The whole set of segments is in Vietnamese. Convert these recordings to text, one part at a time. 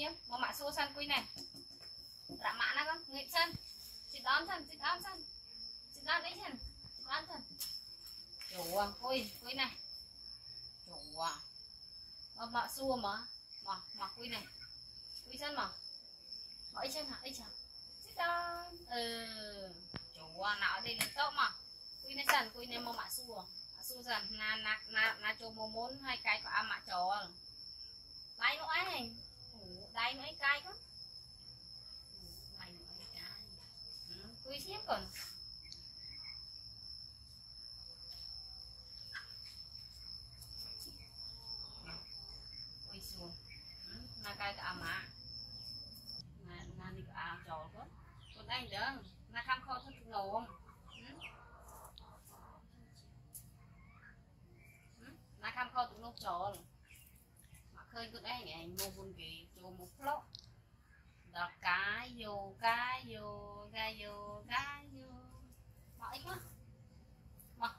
nhiêu mà mạ xua sân quy này rạ mạ nó con nghịch sân chị đón sân chị đón sân chị đón đấy sân chị đón sân chủ à quy này chủ à mà mạ xua mà quy này quy sân mà ấy chân hả ấy chẳng chị đón chủ à nào đây là tốt mà quy này sân quy này mà mạ xua dần na cho mô muốn hai cái của âm mạ trò đây nó ấy đây nó ấy cay quá đây nó ấy cay quý xếp còn quý xuống na cay của âm mạ na đi của âm trò quá còn đây nữa na khăm kho thức nổ na khăm kho tụi nó trò mà khơi tụi đấy ngày mua buôn kỳ cho một lốc đợt cái vô mỏi quá mà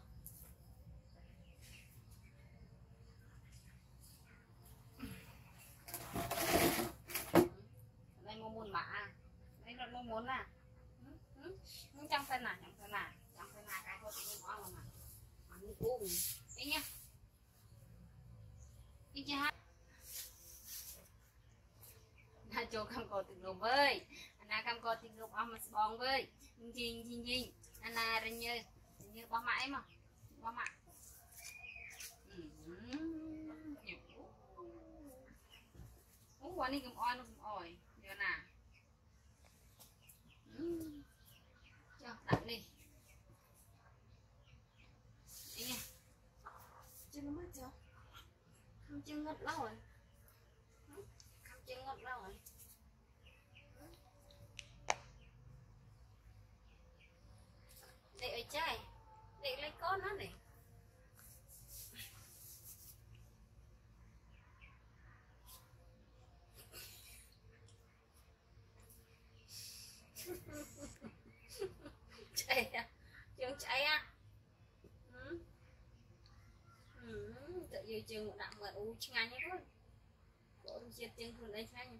đây mua buôn mà đây là mua muốn à trong thân này cái thôi thì ngon mà đi uống đi nha đi chưa na cho cam co từng lùm với na cam co từng lùm ông mà bòn với nhìn na rình như bó mãi mà bó mãi uống qua đi cầm oi nó cầm ỏi giờ nè cho đặt đi đi nha chân nó mất chưa không chân ngất lâu rồi không chân ngất lâu rồi để ở chơi để lấy con nó này chạy à trường chạy à tự nhiên trường đặng mà u ngay nhé con bộ chết chân con đấy ngay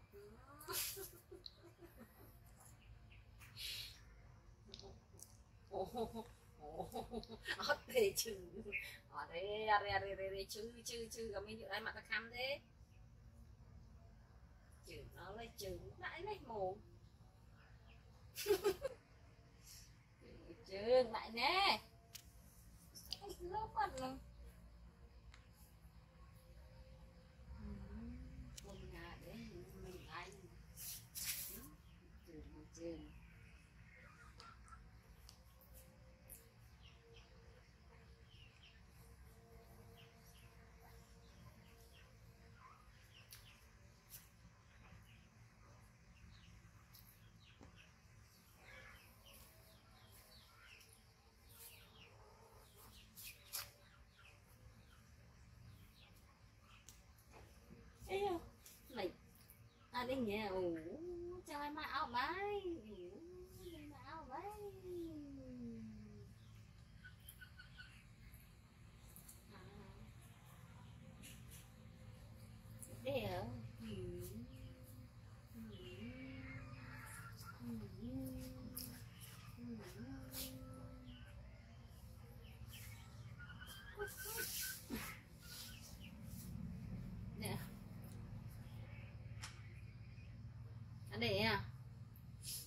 ớt thì chữ ở đây chữ gặp mình đây mà ta khăm thế chữ nó lấy chữ lại lấy mồm chữ lại nè lớp mặt luôn nhà để mình ai chữ này à đây nhỉ cho em mặc áo váy áo váy đây hả để à